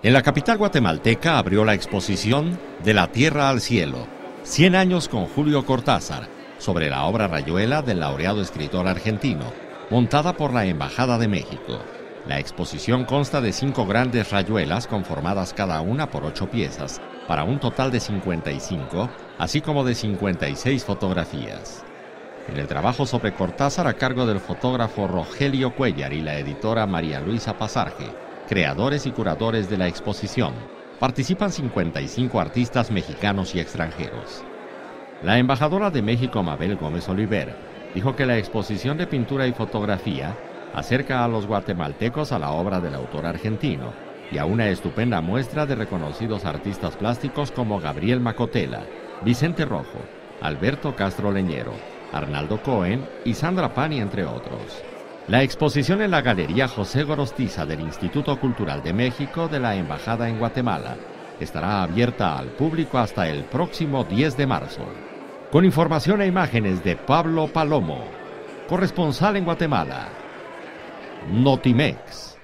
En la capital guatemalteca abrió la exposición De la Tierra al Cielo, 100 años con Julio Cortázar, sobre la obra Rayuela del laureado escritor argentino, montada por la Embajada de México. La exposición consta de 5 grandes rayuelas conformadas cada una por 8 piezas, para un total de 55, así como de 56 fotografías. En el trabajo sobre Cortázar a cargo del fotógrafo Rogelio Cuellar y la editora María Luisa Pasarge, creadores y curadores de la exposición, participan 55 artistas mexicanos y extranjeros. La embajadora de México, Mabel Gómez Oliver, dijo que la exposición de pintura y fotografía acerca a los guatemaltecos a la obra del autor argentino y a una estupenda muestra de reconocidos artistas plásticos como Gabriel Macotela, Vicente Rojo, Alberto Castro Leñero, Arnaldo Cohen y Sandra Pani, entre otros. La exposición en la Galería José Gorostiza del Instituto Cultural de México de la Embajada en Guatemala estará abierta al público hasta el próximo 10 de marzo. Con información e imágenes de Pablo Palomo, corresponsal en Guatemala, Notimex.